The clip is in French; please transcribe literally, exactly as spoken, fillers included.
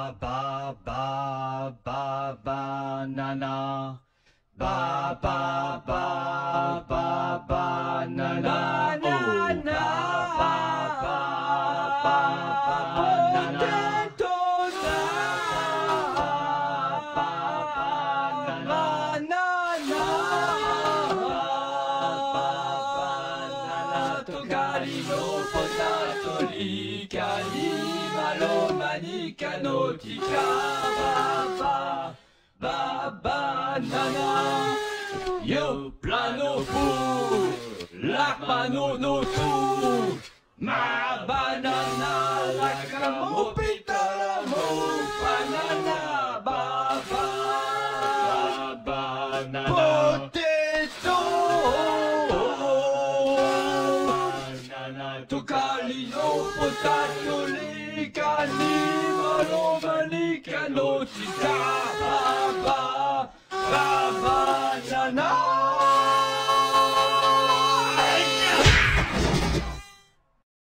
ba ba ba ba banana. Ba ba ba ba banana. Oh, ba ba ba ba banana. Togalino, potato, licani, malomani, canotica, ba ba banana. Yo plano fu, la mano no tu, ma banana, la camo pitamo, banana, ba ba banana. Togalino, potato, licani, malomani, canotica, ba ba ba banana.